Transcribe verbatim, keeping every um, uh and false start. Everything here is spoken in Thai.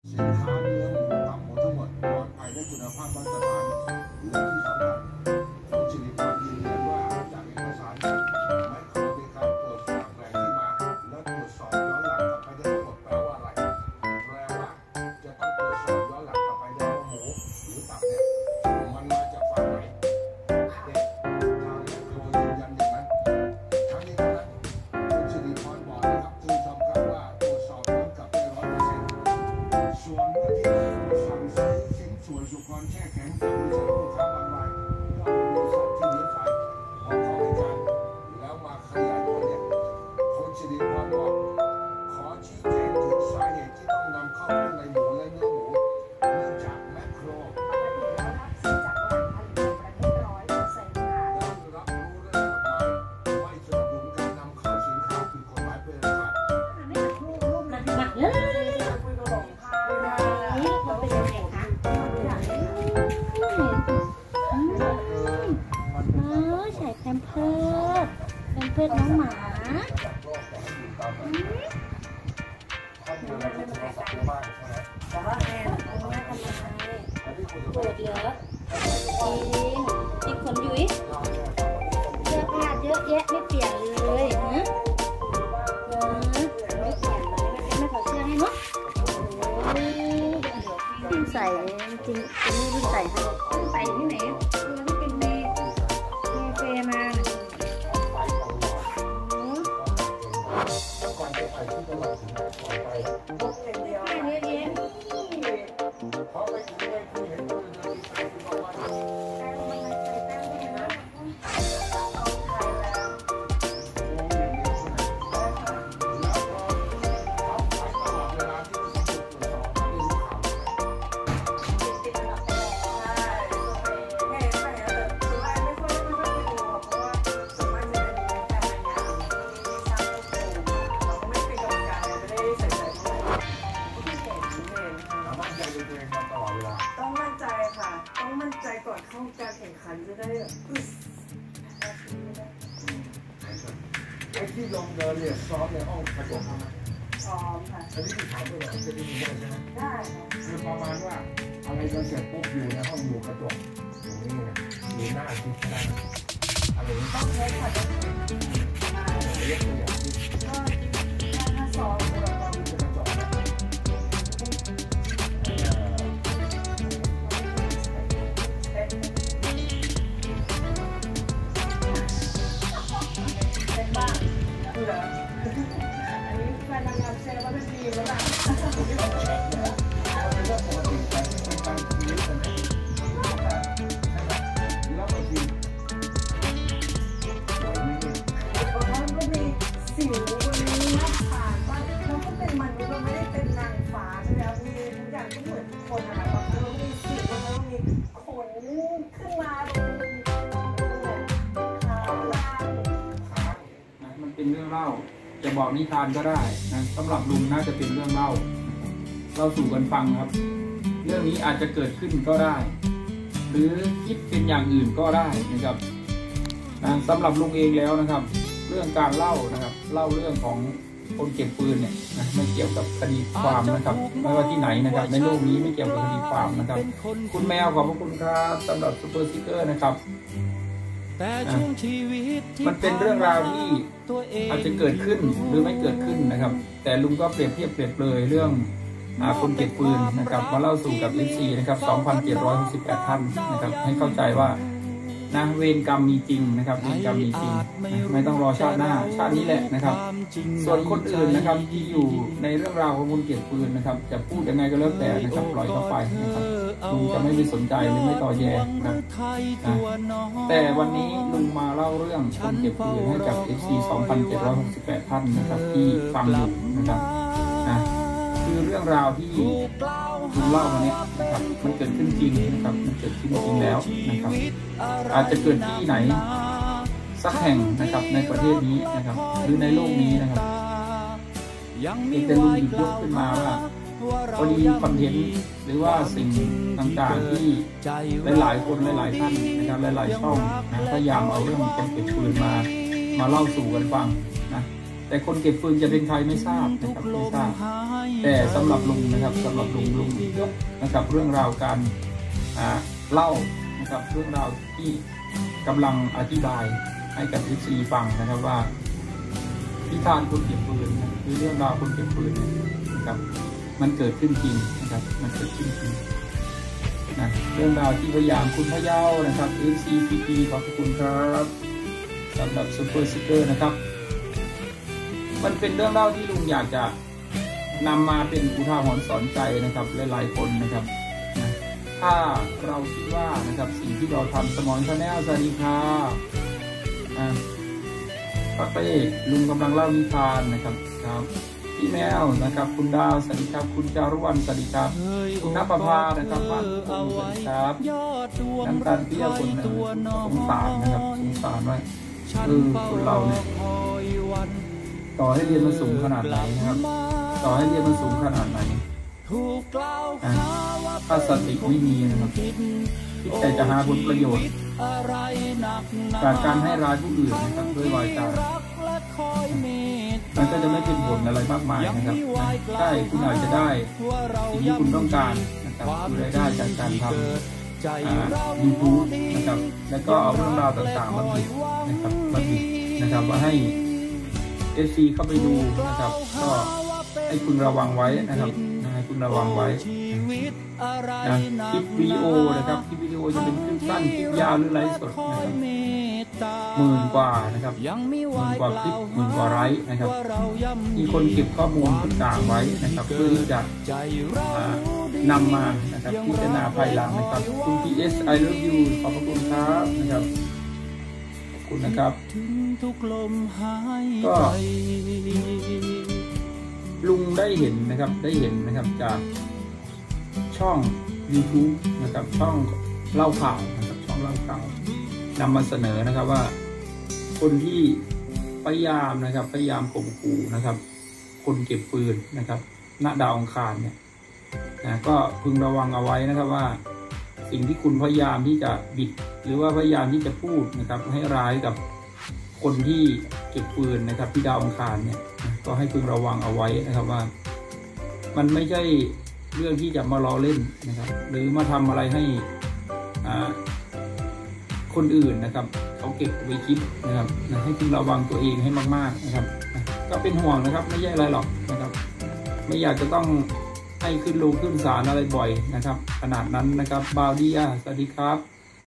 สินค้าเนื้อหมูตับหมูทั้งหมดปลอดภัยได้คุณภาพมาตรฐานและที่สำคัญผู้ผลิตยืนยันว่าจากเอกสารไม่เคยมีการตรวจสอบแหล่งที่มาและตรวจสอบย้อนหลังกลับไปได้ทั้งหมดแปลว่าอะไรแปลว่าจะต้องตรวจสอบย้อนหลังกลับไปได้ว่าหมูหรือตับเนี่ยมันมาจากฝั่งไหนเด็กทางแม่โครยืนยันอย่างนั้นทั้งนี้ทั้งนั้นคุณสิริพรบอกนะครับคุณชมครับว่าตรวจสอบย้อนกลับไปร้อยเปอร์เซ็นต์ส่วนเมื่อที่สั่งซื้อชิ้นส่วนสุกรแช่แข็งจากบริษัทผู้ค้าบางรายก็เป็นบริษัทที่เลี้ยงสายพอเข้าให้การแล้วมาขยายผลเนี่ยคุณสิริพรบอกขอชี้แจงถึงสาเหตุที่ต้องนำเข้าเครื่องในหมูและเนื้อหมูเนื่องจากแมคโครเพื่อนน้องหมาแต่ว่าแม่ทำไมปวดเยอะจริงอีกคนยุ้ยเสื้อผ้าเยอะแยะไม่เปลี่ยนเลยนะเออไม่เปลี่ยนเลยไม่ขอเสื้อให้เนาะจริงใส่จริงจริงไม่ใส่ให้ใส่ที่ไหนคือที่เป็นเมย์เมย์เฟย์มาต้องมั่นใจค่ะต้องมั่นใจก่อนเข้าการแข่งขันจะได้แบบไอ้ที่ลงเดินเนี่ยซ้อมในห้องกระจกทำไมซ้อมค่ะอันนี้ที่ถามด้วยเหรอจะได้ยินได้ใช่ไหมได้คือประมาณว่าอะไรจะเสร็จปุ๊บอยู่ในห้องอยู่กระจกตรงนี้ไงอยู่หน้าคิดได้อะไรนี้ต้องใช้ค่ะเรียกตัวอย่างที่ก็ถ้าซ้อมเราเรากระจกนะเป็นบ้างเหรออันนี้แฟนนางงามแชร์ว่าเป็นดีแล้วล่ะเอาเป็นเรื่องปกติแต่ที่เป็นการชีวิตกันนะแล้วบางทีสวยไม่ดีบางครั้งก็มีสิววันนี้หน้าผากบ้างเราก็เป็นมนุษย์เราไม่ได้เป็นนางฟ้าใช่ไหมมีทุกอย่างก็เหมือนคนนะคะบางครั้งเรามีสิวบางครั้งมีขนขึ้นมามันเป็นเรื่องเล่าจะบอกนิทานก็ได้นะสำหรับลุงน่าจะเป็นเรื่องเล่าเราสู่กันฟังครับเรื่องนี้อาจจะเกิดขึ้นก็ได้หรือคิดเป็นอย่างอื่นก็ได้นะครับนะสำหรับลุงเองแล้วนะครับเรื่องการเล่านะครับเล่าเรื่องของคนเก็บปืนเนี่ยนะไม่เกี่ยวกับคดีความนะครับไม่ว่าที่ไหนนะครับในโลกนี้ไม่เกี่ยวกับคดีความนะครับคุณแมวขอบพระคุณครับสำหรับซูเปอร์สติ๊กเกอร์นะครับมันเป็นเรื่องราวที่อาจจะเกิดขึ้นหรือไม่เกิดขึ้นนะครับแต่ลุงก็เปรียบเทียบเปรียบเลยเรื่องคนเก็บปืนนะครับมาเล่าสู่กับ เอฟ ซี นะครับ สองพันเจ็ดร้อยหกสิบแปด ท่านนะครับให้เข้าใจว่านะเวรกรรมมีจริงนะครับเวรกรรมมีจริงไม่ต้องรอชาติหน้าชาตินี้แหละนะครับส่วนคนอื่นนะครับที่อยู่ในเรื่องราวของคนเก็บปืนนะครับจะพูดยังไงก็แล้วแต่นะครับปล่อยเข้าไปนะครับลุงจะไม่ไปสนใจหรือไม่ต่อแย่นะครับนะแต่วันนี้ลุงมาเล่าเรื่องคนเก็บปืนให้กับ เอฟ ซี สองพันเจ็ดร้อยหกสิบแปด ท่านนะครับที่ฟังอยู่นะครับนะคือเรื่องราวที่ลุงเล่ามาเนี้ยนะครับมันเกิดขึ้นจริงนะครับมันเกิดขึ้นจริงแล้วนะครับอาจจะเกิดที่ไหนสักแห่งนะครับในประเทศนี้นะครับหรือในโลกนี้นะครับเป็นลุงหยิบยกขึ้นมาว่าพอดีคอนเทนต์หรือว่าสิ่งต่างๆที่หลายๆคนหลายๆท่านนะครับหลายๆช่องนะพยายามเอาเรื่องคนเก็บปืนมามาเล่าสู่กันฟังนะแต่คนเก็บฟืนจะเป็นใครไม่ทราบนะครับไม่ทราบแต่สำหรับลุงนะครับสำหรับลุงลุงยกนะครับเรื่องราวการอ่าเล่านะครับเรื่องราวที่กำลังอธิบายให้กับเอฟซีฟังนะครับว่านิทานคนเก็บฟืนนะคือเรื่องราวคนเก็บฟืนนะครับมันเกิดขึ้นจริงนะครับมันเกิดขึ้นจริงนะเรื่องราวที่พยายามคุณพะเยานะครับ เอ ซี พี พี ขอบคุณครับสำหรับซูเปอร์สติ๊กเกอร์นะครับมันเป็นเรื่องเล่าที่ลุงอยากจะนำมาเป็นอุทาหรณ์สอนใจนะครับหลายๆคนนะครับนะถ้าเราคิดว่านะครับสิ่งที่เราทำสมอนชาแนลสวัสดีครับอ่าป้าเป้ลุงกำลังเล่านิทานนะครับครับพี่แมวนะครับคุณดาวสวัสดีครับคุณจารุวรรณสวัสดีครับคุณณภานะครับบ้านคุณสวัสดีครับน้ำตาลเปรี้ยวคนนะสงสารนะครับสงสารว่าเออคนเราเนี่ยต่อให้เรียนมันสูงขนาดไหนนะครับต่อให้เรียนมันสูงขนาดไหนถ้าสติไม่มีนะครับคิดแต่จะหาผลประโยชน์จากการให้ร้ายผู้อื่นนะครับด้วยวาจามันก็จะไม่เป็นผลอะไรมากมายนะครับใช่คุณอาจจะได้สิ่งที่คุณต้องการนะครับคือรายได้จากการทำยูทูบนะครับแล้วก็เอาเรื่องราวต่างๆมาบิดนะครับมาบิดนะครับมาให้เอฟซีเข้าไปดูนะครับก็ให้คุณระวังไว้นะครับให้คุณระวังไว้นะคลิปวิดีโอนะครับคลิปวิดีโอจะเป็นคลิปสั้นคลิปยาวหรือไลฟ์สดนะครับหมื่นกว่านะครับหมื่นกว่าคลิปหมื่นกว่าไลฟ์นะครับมีคนเก็บข้อมูลต่างๆไว้นะครับเพื่อที่จะนำมานะครับพิจารณาภายหลังนะครับคุณ พี เอส I love you ขอบคุณครับนะครับขอบคุณนะครับก็ลุงได้เห็นนะครับได้เห็นนะครับจากช่อง ยูทูบ นะครับช่องเล่าข่าวนะครับช่องเล่าข่าวนำมาเสนอนะครับว่าคนที่พยายามนะครับพยายามข่มขู่นะครับคนเก็บปืนนะครับณดาวอังคารเนี่ยนะก็พึงระวังเอาไว้นะครับว่าสิ่งที่คุณพยายามที่จะบิดหรือว่าพยายามที่จะพูดนะครับให้ร้ายกับคนที่เก็บปืนนะครับที่ดาวอังคารเนี่ยก็ให้พึงระวังเอาไว้นะครับว่ามันไม่ใช่เรื่องที่จะมาล้อเล่นนะครับหรือมาทำอะไรให้อ่าคนอื่นนะครับเขาเก็บไว้คิดนะครับให้พึงระวังตัวเองให้มากๆนะครับก็เป็นห่วงนะครับไม่ใช่อะไรหรอกนะครับไม่อยากจะต้องให้ขึ้นลงขึ้นศาลอะไรบ่อยนะครับขนาดนั้นนะครับบาวดี้สวัสดีครับ